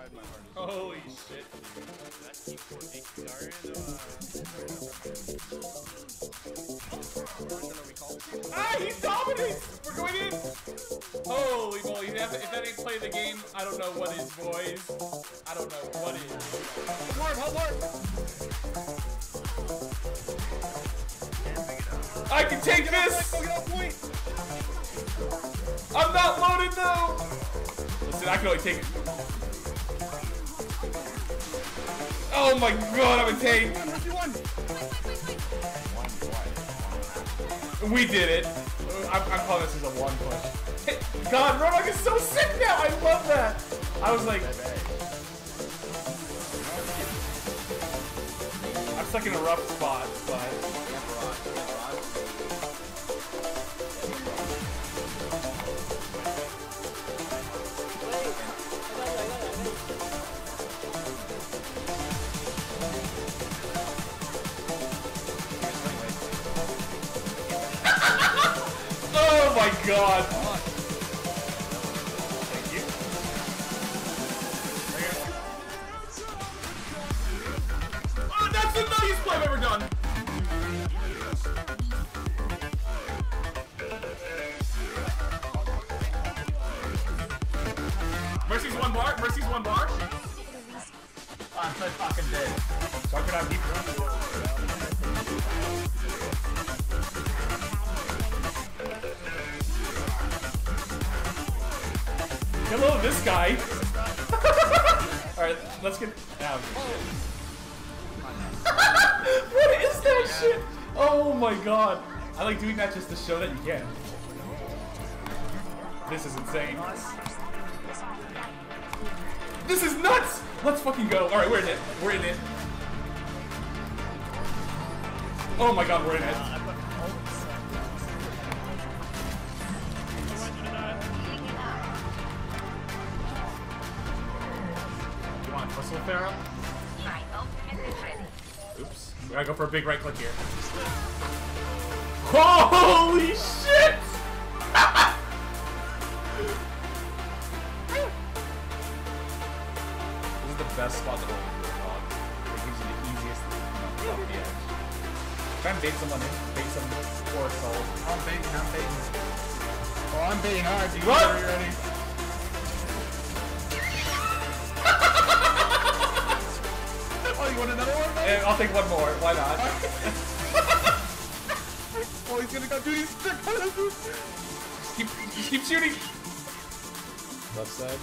Holy shit. Ah, he's dominating! We're going in! Holy moly, if that ain't play the game, I don't know what is, boys. I don't know what is. Hold hard! I can take this! I'm not loaded though! Listen, I can only take it. Oh my god, I'm a tank! We did it. I'm calling this as a one push. God, Roadhog is so sick now! I love that! I was like... I'm stuck in a rough spot, but... Oh my god! Thank you. Oh, that's the nicest play I've ever done! Mercy's one bar, Mercy's one bar. I'm so fucking dead. So I could have deep run. Hello, this guy. Alright, let's get out. What is that shit? Oh my god. I like doing that just to show that you can. This is insane. This is nuts! Let's fucking go. Alright, we're in it. We're in it. Oh my god, we're in it. Whistle Pharaoh. Oops. We gotta go for a big right click here. Holy shit! This is the best spot to hold the dog. It gives you the easiest off the edge. Try and bait someone in. Bait some poor soul. I'm baiting. Oh, I'm baiting hard. Dude. Run! Are you ready? Oh, you want another one? Yeah, I'll take one more. Why not? Oh, he's gonna go. Dude, he's sick. Just keep shooting. Left side.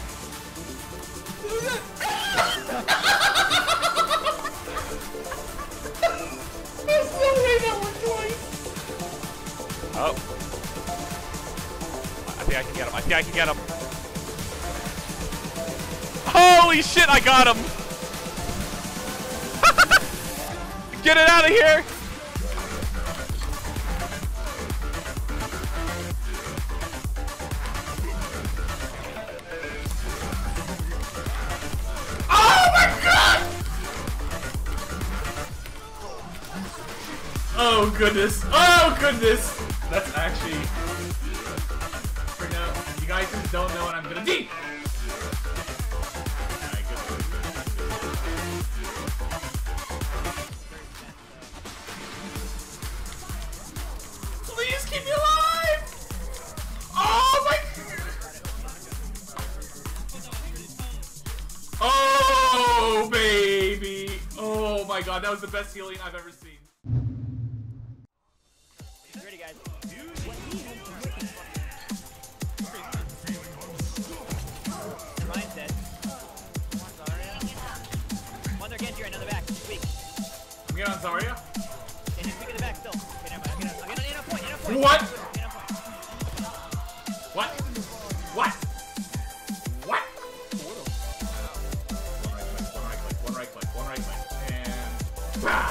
There's no way that went twice. Oh. I think I can get him. Holy shit, I got him. Get it out of here! Oh my god! Oh goodness! Oh goodness! That's actually... For now, you guys just don't know what I'm gonna do! Please keep me alive! Oh my! Oh baby! Oh my god, that was the best healing I've ever seen. Ready, guys? Ryan's dead. One there, Genji right now in the back. Weak. I'm getting on Zarya. And he's weak in the back still. Okay, never mind. I'll get on point. What? What? What? What? One right click, and... Bah!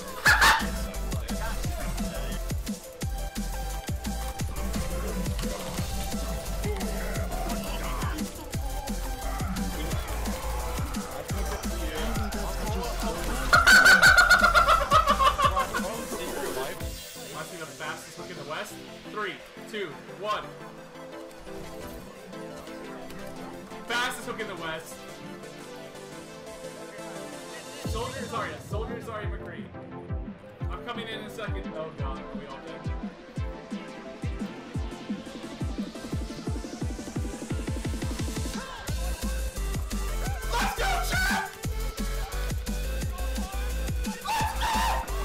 The fastest hook in the West. 3, 2, 1. Fastest hook in the West. Soldier Zarya. Soldier Zarya McCree. I'm coming in a second. Oh god, are we all dead? Let's go, chat! Let's go!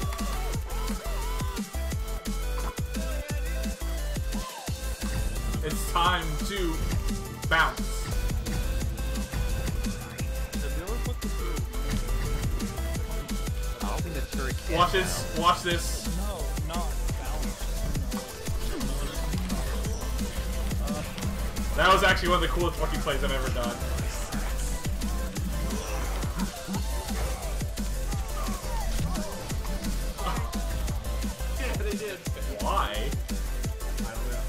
It's time to bounce. Watch this. Watch this. No, not balance. That was actually one of the coolest fucking plays I've ever done. Yeah, they did. Why? I don't know.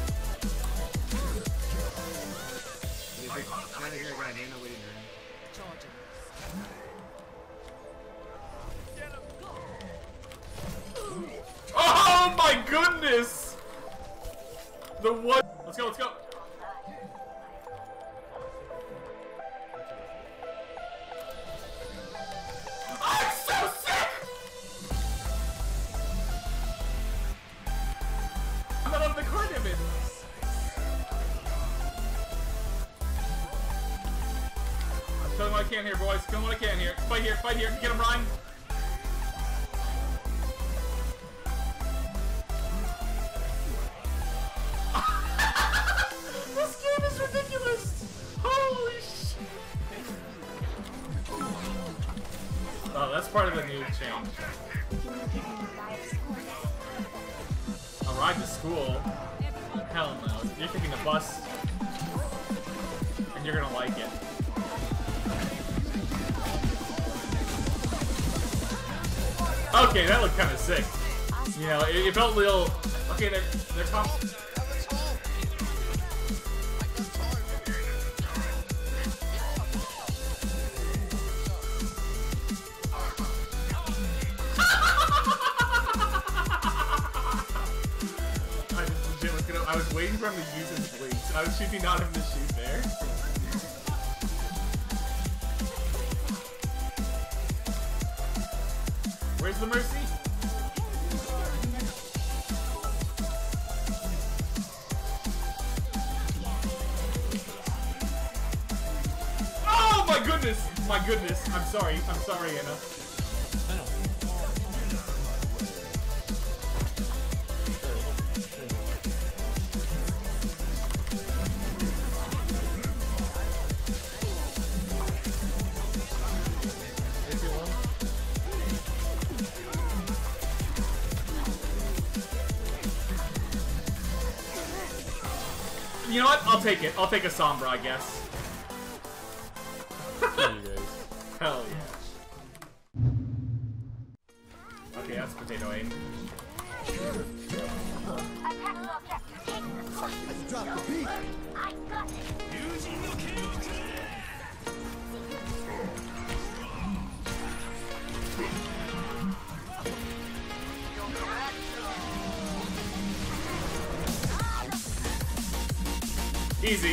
Oh my goodness! The what? Let's go, let's go! I'm so sick! I'm not on the card image! I'm killing what I can here, boys. Killing what I can here. Fight here, fight here. Get him, Ryan. This game is ridiculous! Holy shit! Oh, that's part of the new change. A ride to school? Hell no. You're taking a bus, and you're gonna like it. Okay, that looked kind of sick. You know, it felt a little... Okay, they're I was waiting for him to use his blinks, and I was choosing not him to shoot there. Where's the mercy? Oh my goodness! My goodness. I'm sorry, Anna. You know what? I'll take it. I'll take a Sombra, I guess. Hell yeah. Okay, that's potato aim. Drop the beat. I got it. Easy.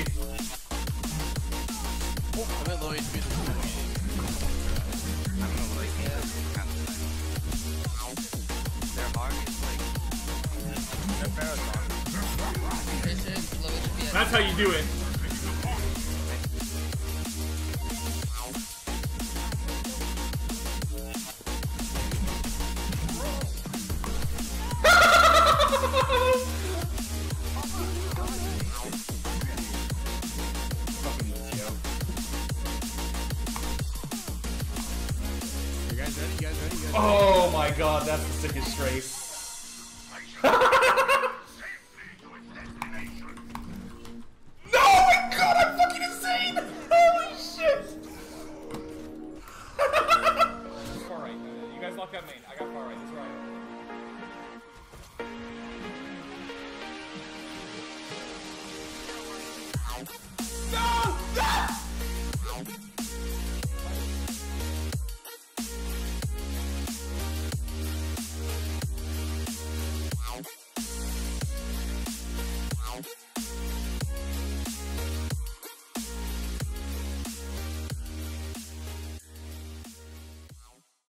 I'm at low HP this time. I don't know, like, yeah, kind of their hog is like... Their marathon. That's how you do it. Oh my god, that's the sickest strafe. No, my god, I'm fucking insane! Holy shit! Far right. You guys lock up main. I got far right. This is right. No! No! Wow.